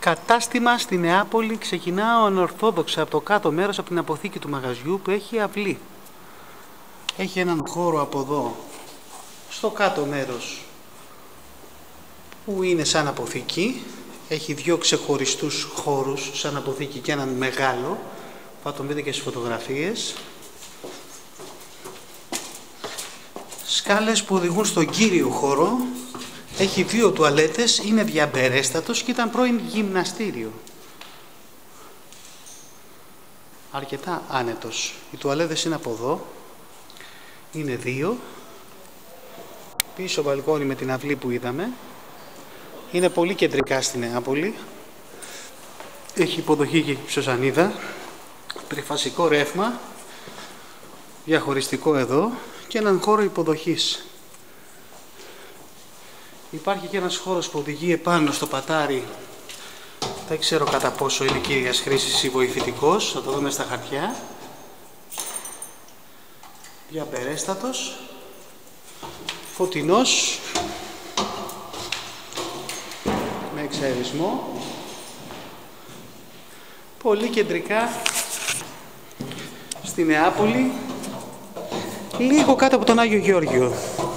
Κατάστημα στη Νεάπολη. Ξεκινάω ανορθόδοξα από το κάτω μέρος, από την αποθήκη του μαγαζιού που έχει αυλή. Έχει έναν χώρο από εδώ, στο κάτω μέρος, που είναι σαν αποθήκη. Έχει δύο ξεχωριστούς χώρους σαν αποθήκη και έναν μεγάλο. Θα τον δείτε και στις φωτογραφίες. Σκάλες που οδηγούν στον κύριο χώρο. Έχει δύο τουαλέτες, είναι διαμπερέστατος και ήταν πρώην γυμναστήριο. Αρκετά άνετος. Οι τουαλέτες είναι από εδώ. Είναι δύο. Πίσω μπαλκόνι με την αυλή που είδαμε. Είναι πολύ κεντρικά στη Νεάπολη. Έχει υποδοχή και ψωσανίδα. Τριφασικό ρεύμα. Διαχωριστικό εδώ. Και έναν χώρο υποδοχής. Υπάρχει και ένας χώρος που οδηγεί επάνω στο πατάρι. Δεν ξέρω κατά πόσο είναι κύριας χρήσης ή βοηθητικός. Θα το δούμε στα χαρτιά. Διαπερέστατος. Φωτεινός. Με εξαερισμό. Πολύ κεντρικά στη Νεάπολη. Λίγο κάτω από τον Άγιο Γεώργιο.